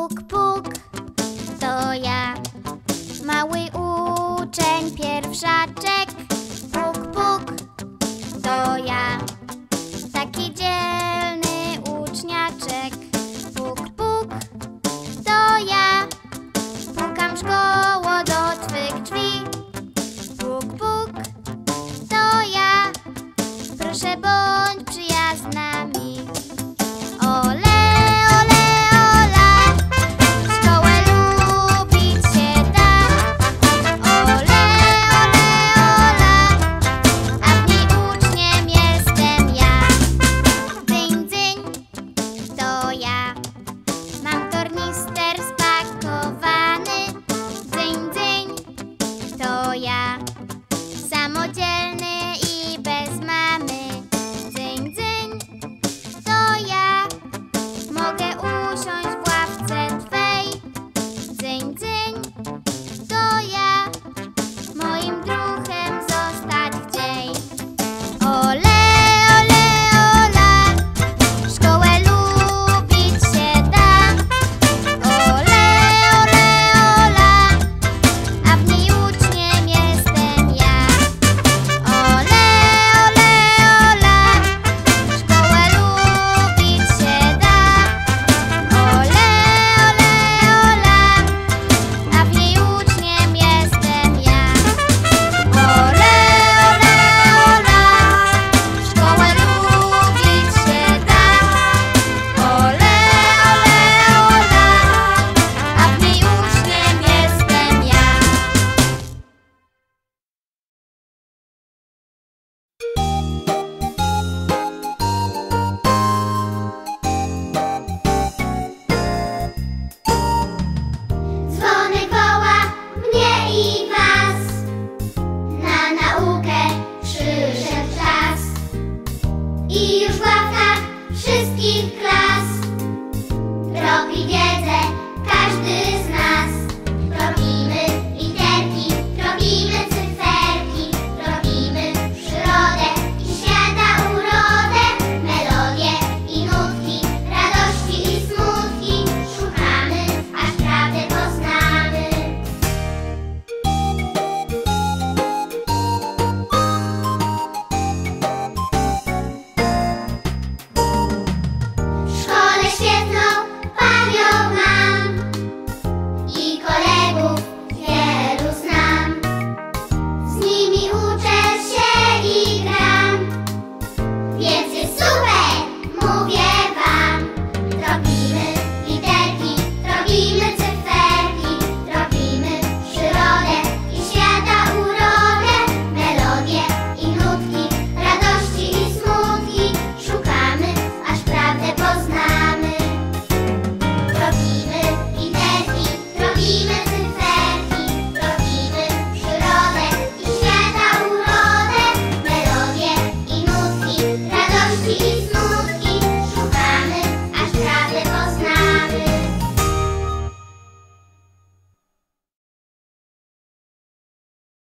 Puk, puk, to ja, mały uczeń pierwszaczek. Puk, puk, to ja, taki dzielny uczniaczek. Puk, puk, to ja, pukam szkoło do twych drzwi. Puk, puk, to ja, proszę bądź przyjazna mi. Ole, ole, ola, szkołę lubić się da. Ole, ole, ola, a w niej uczniem jestem ja. Dzyń, dzyń, to ja, mam tornister spakowany. Dzyń, dzyń, to ja, samodzielny i bez mamy. Dzyń, dzyń, to ja, mogę usiąść